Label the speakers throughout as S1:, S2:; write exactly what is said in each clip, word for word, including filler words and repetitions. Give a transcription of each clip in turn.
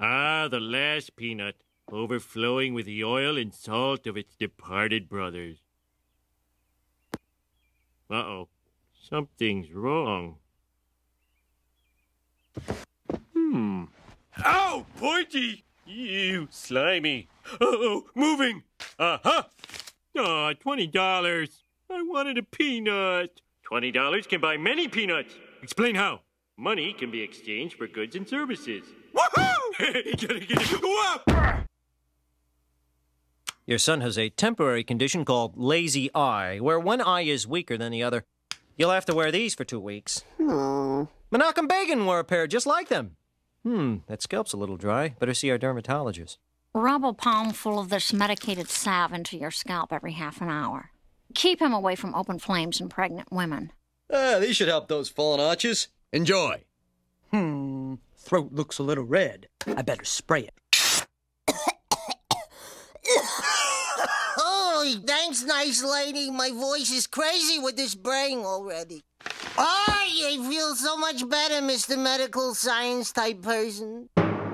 S1: Ah, the last peanut, overflowing with the oil and salt of its departed brothers. Uh-oh, something's wrong. Hmm. Ow, pointy! You slimy. Uh-oh, moving. Uh-huh. Aw, twenty dollars. I wanted a peanut. Twenty dollars can buy many peanuts. Explain how. Money can be exchanged for goods and services. Woohoo! Get it, get it. Go up!
S2: Your son has a temporary condition called lazy eye, where one eye is weaker than the other. You'll have to wear these for two weeks.
S3: Hmm.
S2: Menachem Begin wore a pair just like them. Hmm, that scalp's a little dry. Better see our dermatologist.
S4: Rub a palmful of this medicated salve into your scalp every half an hour. Keep him away from open flames and pregnant women.
S5: Ah, these should help those fallen arches. Enjoy.
S6: Hmm, throat looks a little red. I better spray it.
S3: Oh, thanks, nice lady. My voice is crazy with this brain already. Oh, I feel so much better, Mister Medical Science type person.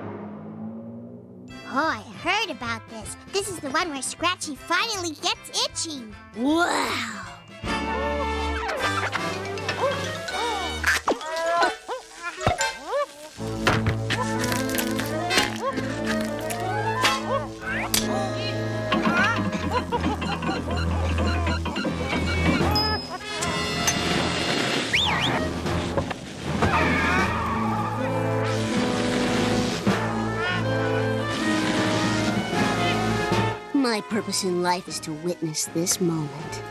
S7: Oh, I heard about this. This is the one where Scratchy finally gets itchy. Wow! My purpose in life is to witness this moment.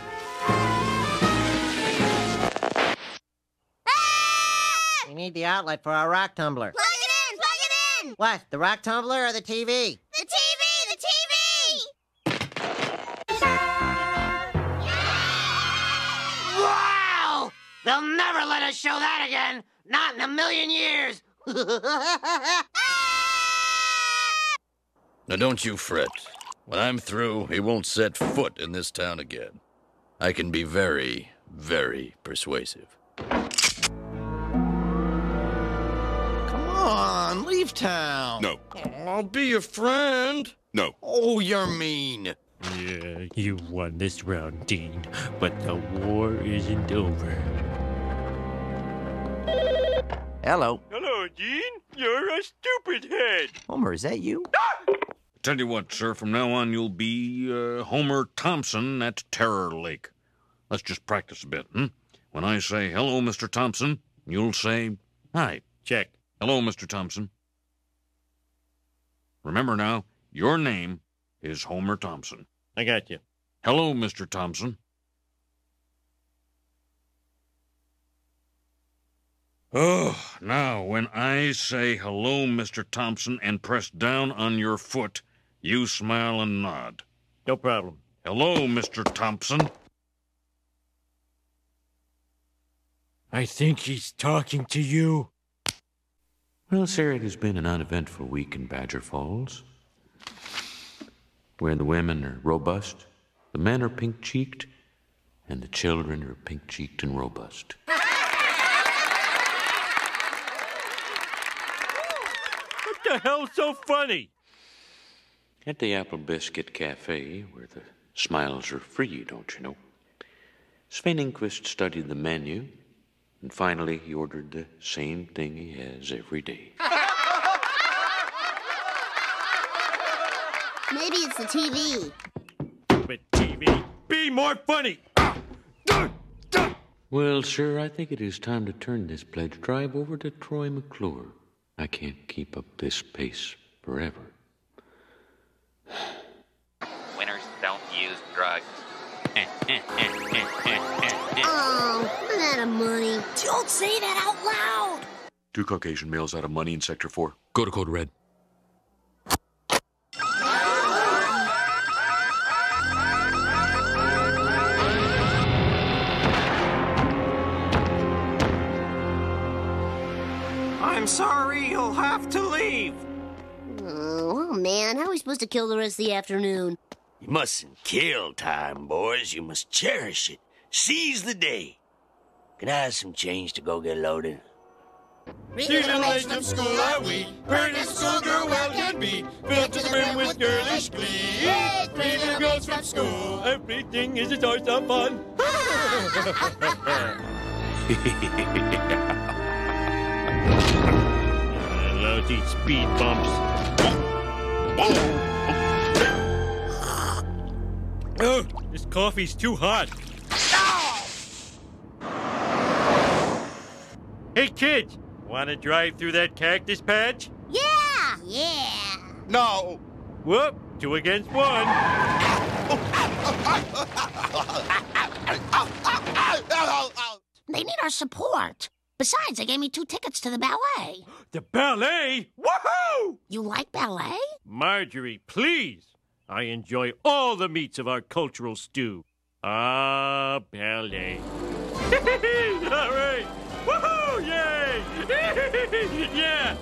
S3: We need the outlet for our rock tumbler.
S7: Plug it in! Plug it in!
S3: What, the rock tumbler or the T V?
S7: The T V! The T V!
S3: Wow! They'll never let us show that again! Not in a million years!
S5: Now don't you fret. When I'm through, he won't set foot in this town again. I can be very, very persuasive.
S8: Come on, leave town.
S9: No.
S8: I'll be your friend.
S9: No.
S8: Oh, you're mean.
S1: Yeah, you won this round, Dean, but the war isn't over.
S10: Hello.
S1: Hello, Dean. You're a stupid head.
S10: Homer, is that you?
S9: Tell you what, sir, from now on you'll be uh, Homer Thompson at Terror Lake. Let's just practice a bit, hmm? When I say, hello, Mister Thompson, you'll say, hi.
S1: Check.
S9: Hello, Mister Thompson. Remember now, your name is Homer Thompson.
S1: I got you.
S9: Hello, Mister Thompson. Oh, now, when I say hello, Mister Thompson, and press down on your foot, you smile and nod.
S1: No problem.
S9: Hello, Mister Thompson.
S1: I think he's talking to you.
S11: Well, sir, it has been an uneventful week in Badger Falls, where the women are robust, the men are pink-cheeked, and the children are pink-cheeked and robust.
S1: What the hell's so funny?
S11: At the Apple Biscuit Cafe, where the smiles are free, don't you know, Sven Ingquist studied the menu, and finally he ordered the same thing he has every day.
S7: Maybe it's the T V.
S1: But T V, be more funny!
S11: Well, sir, I think it is time to turn this pledge drive over to Troy McClure. I can't keep up this pace forever.
S12: Winners don't use drugs.
S7: Oh, I'm out of money.
S4: Don't say that out loud!
S11: Two Caucasian males out of money in Sector four. Go to Code Red.
S6: I'm sorry, you'll have to leave.
S7: Oh, oh, man, how are we supposed to kill the rest of the afternoon?
S13: You mustn't kill time, boys. You must cherish it. Seize the day. Can I have some change to go get loaded?
S7: Read the little legend of school are we? Burn a schoolgirl well
S1: speed. Filled to the rim with girlish glee. Eat three little girls from school. Everything is a source of fun. Lousy speed bumps. Oh, this coffee's too hot. Hey, kids, want to drive through that cactus patch?
S7: Yeah! Yeah!
S8: No!
S1: Whoop, two against one.
S4: They need our support. Besides, they gave me two tickets to the ballet.
S1: The ballet? Woohoo!
S4: You like ballet?
S1: Marjorie, please. I enjoy all the meats of our cultural stew. Ah, ballet. All right. Woohoo! Yay! Yeah!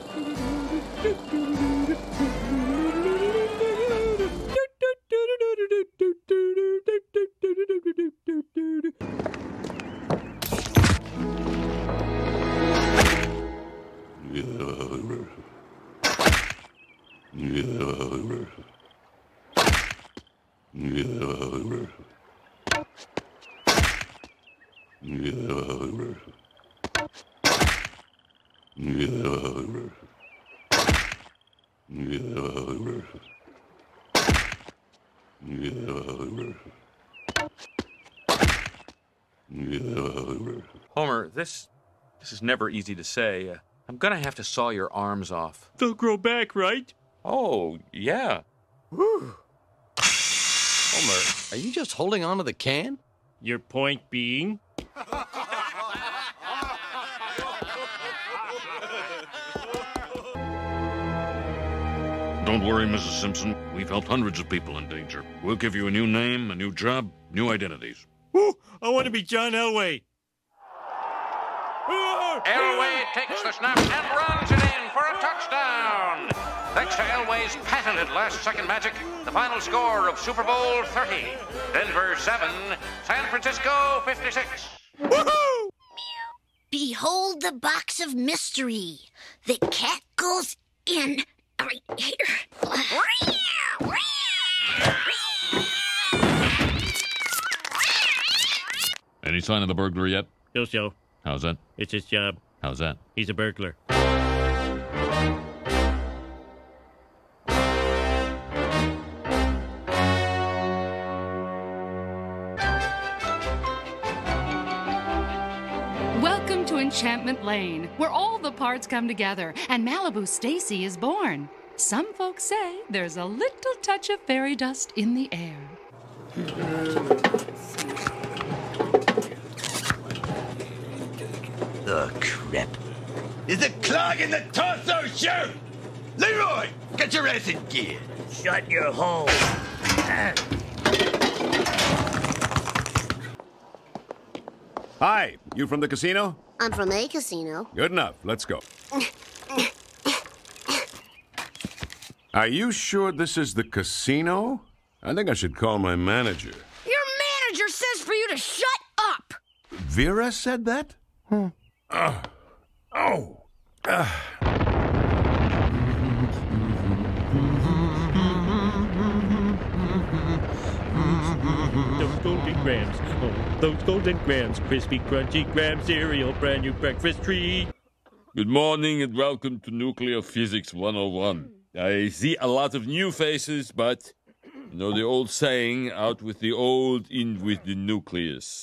S11: Homer, this this is never easy to say. Uh, I'm gonna have to saw your arms off.
S1: They'll grow back, right?
S11: Oh, yeah.
S8: Whew. Homer, are you just holding on to the can?
S1: Your point being?
S9: Don't worry, Missus Simpson. We've helped hundreds of people in danger. We'll give you a new name, a new job, new identities.
S1: Woo! I want to be John Elway.
S11: Elway takes the snap and runs it in for a touchdown. Thanks to Elway's patented last-second magic, the final score of Super Bowl thirty. Denver seven, San Francisco fifty-six.
S1: Woohoo!
S4: Behold the box of mystery. The cat goes in right here.
S9: Any sign of the burglar yet?
S1: So-so.
S9: How's that?
S1: It's his job.
S9: How's that?
S1: He's a burglar.
S14: Welcome to Enchantment Lane, where all the parts come together and Malibu Stacy is born. Some folks say there's a little touch of fairy dust in the air.
S13: Oh, crap. Is a clog in the torso shoot? Leroy, get your ass in gear.
S10: Shut your hole.
S15: Hi, you from the casino?
S7: I'm from a casino.
S15: Good enough. Let's go. Are you sure this is the casino? I think I should call my manager.
S4: Your manager says for you to shut up.
S15: Vera said that? Hmm. Uh, oh. Uh.
S1: Those golden grams, oh, those golden grams, crispy, crunchy graham cereal, brand new breakfast treat.
S16: Good morning and welcome to Nuclear Physics one oh one. I see a lot of new faces, but you know the old saying, out with the old, in with the nucleus.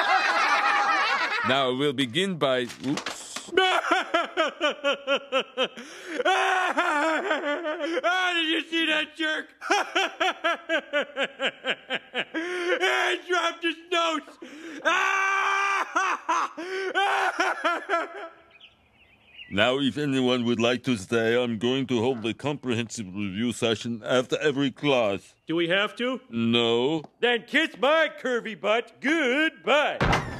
S16: Now we'll begin by... Oops.
S1: Ah, did you see that jerk? He dropped his notes.
S16: Now, if anyone would like to stay, I'm going to hold a comprehensive review session after every class.
S1: Do we have to?
S16: No.
S1: Then kiss my curvy butt. Goodbye.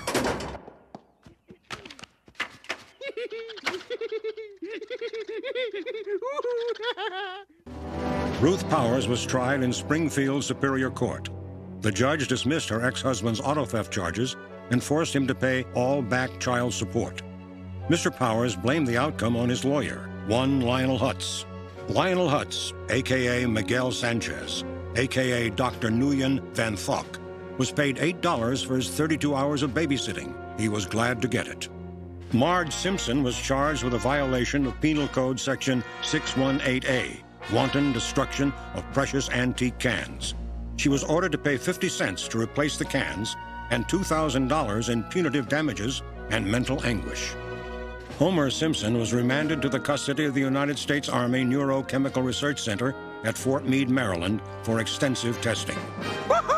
S17: Ruth Powers was tried in Springfield Superior Court. The judge dismissed her ex-husband's auto theft charges and forced him to pay all back child support. Mister Powers blamed the outcome on his lawyer, one Lionel Hutz. Lionel Hutz, a k a. Miguel Sanchez, a k a. Doctor Nguyen Van Thok, was paid eight dollars for his thirty-two hours of babysitting. He was glad to get it. Marge Simpson was charged with a violation of Penal Code Section six eighteen A, wanton destruction of precious antique cans. She was ordered to pay fifty cents to replace the cans and two thousand dollars in punitive damages and mental anguish. Homer Simpson was remanded to the custody of the United States Army Neurochemical Research Center at Fort Meade, Maryland, for extensive testing.